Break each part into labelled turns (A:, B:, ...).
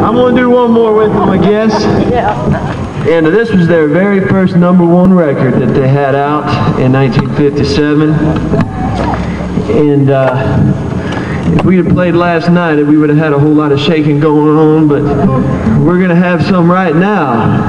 A: I'm going to do one more with them, I guess. And this was their very first #1 record that they had out in 1957. And if we had played last night, we would have had a whole lot of shaking going on, but we're going to have some right now.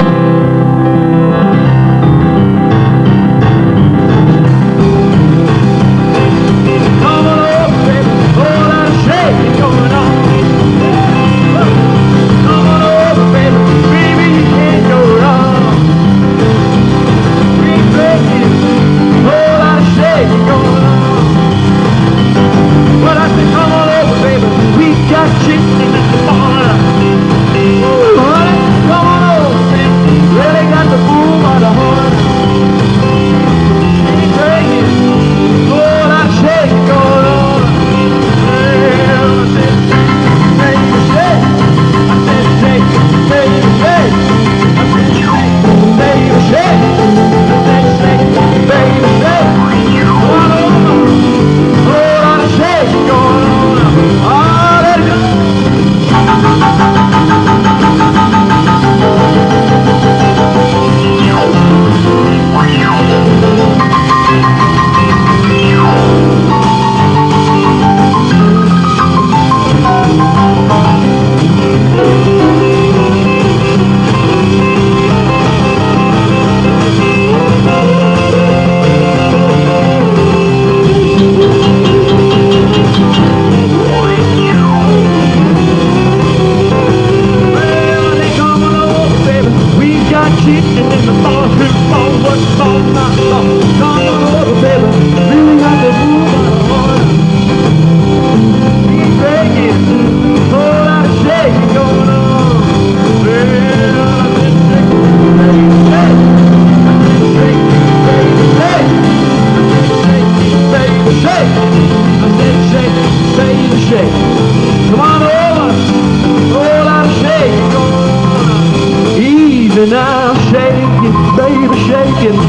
A: Now shake it, baby, shake it.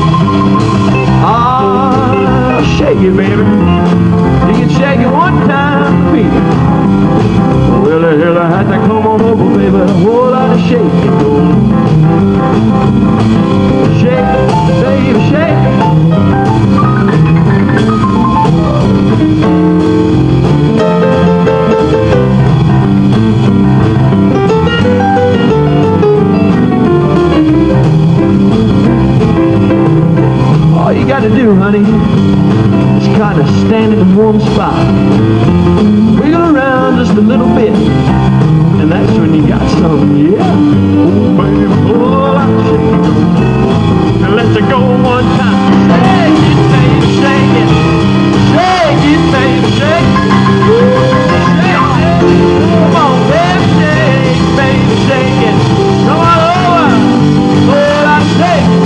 A: Ah, shake it, baby. You can shake it one time for me. Well, hell, I had to come on over, baby. A whole lot of shaking. Shake it, baby, shake it. All you got to do, honey, is kind of stand in one spot, wiggle around just a little bit, and that's when you got some, yeah. Oh, baby, oh, I'm shaking. Now let's go one time. Shake it, baby, shake it. Shake it, baby, shake it. Shake it. Come on, baby, shake, baby, shake it. Come on over. Oh, I'm shaking.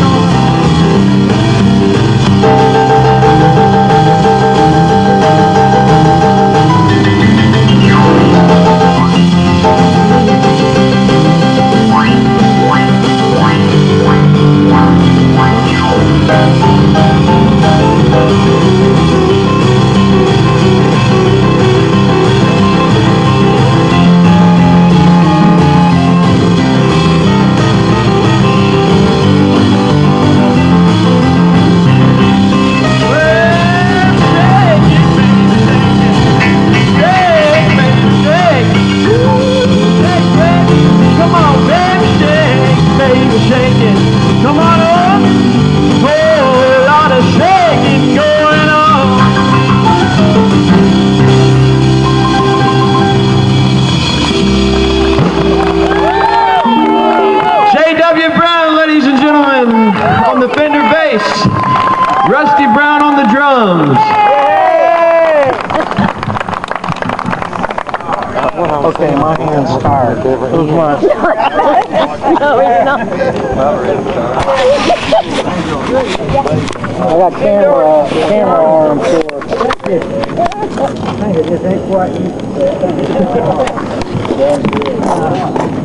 A: Come on up, whole lot of shaking going on. J.W. Brown, ladies and gentlemen, on the Fender bass. Rusty Brown on the drums.
B: Okay, my hand's tired. Who's mine?
C: No, he's not.
B: I got camera arm for it. This ain't quite.